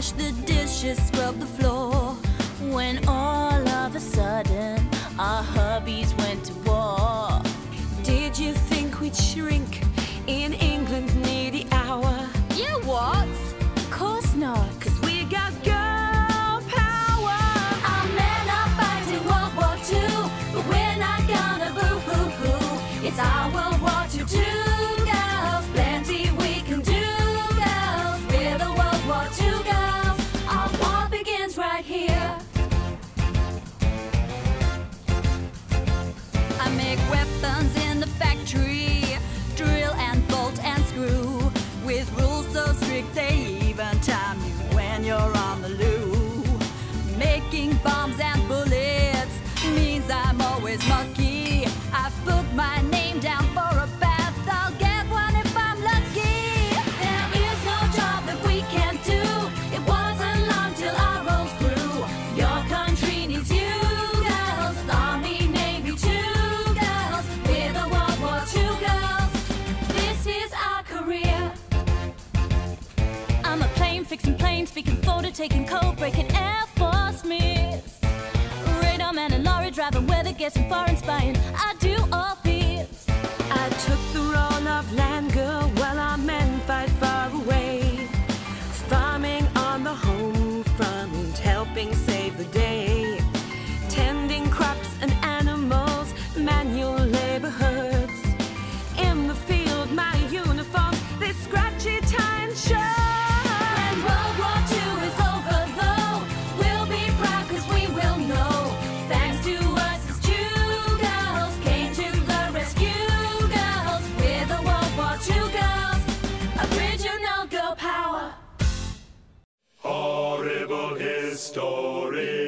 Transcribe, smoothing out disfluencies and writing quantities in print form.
wash the dishes, scrub the floor, when all of a sudden our hubbies went to war. Did you think we'd shrink in England's needy hour? Yeah, what? Course not. 'Cause we got girl power. Our men are fighting World War II, but we're not gonna boo-hoo-hoo. It's our World War II too, girls. Plenty we can do, girls. We're the World War II girls. Our war begins right here. I make weapons in the factory, drill and bolt and screw, with rules so strict they even time you when you're on the loo. Making bombs and bullets means I'm always mucky. I've put my name down for a bath, I'll get one if I'm lucky. There is no job that we can't do. It wasn't long till our roles grew. Your country needs you, girls. Army, Navy too, girls. We're the World War II girls. This is our career. I'm a plane fixing planes, speaking photo, taking code, breaking Air Force miss. Radar man and lorry driving, weather guessing, foreign spying. I do all these. I took the role of land girl while our men fight far away. Farming on the home front, helping save the day. Tending crops and animals, manual labor hurts. In the field, my uniforms, they scratchy, tie and shirt. When World War II is over though, we'll be proud 'cause we will know. Thanks to us as two girls came to the rescue, girls. We're the World War II girls. Original girl power. Horrible history.